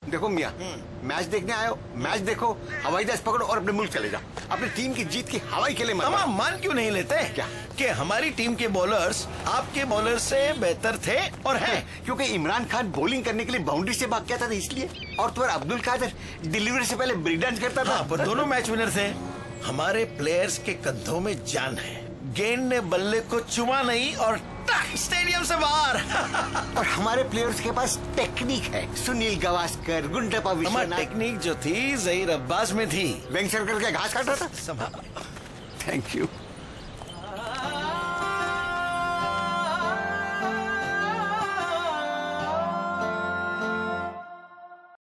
देखो मियाँ, मैच देखने आए हो, मैच देखो, हवाई जहाज पकड़ो और अपने मुल्क चले जाओ। अपनी टीम की जीत की हवाई के लिए मत हम मान क्यों नहीं लेते क्या कि हमारी टीम के बॉलर्स आपके बॉलर से बेहतर थे और हैं? क्योंकि इमरान खान बॉलिंग करने के लिए बाउंड्री से भाग गया था इसलिए, और तुम्हारा अब्दुल कादर डिलीवरी से पहले ब्रेक डांस करता था। पर दोनों मैच विनर थे। हमारे प्लेयर्स के कंधों में जान है। गेंद ने बल्ले को चुमा नहीं और स्टेडियम से बाहर। और हमारे प्लेयर्स के पास टेक्निक है। सुनील गावस्कर, गुंडप्पा विश्वनाथ। टेक्निक जो थी जहीर अब्बास में थी। वेंग सर्कल के घास काट रहा था। संभाल। Thank you.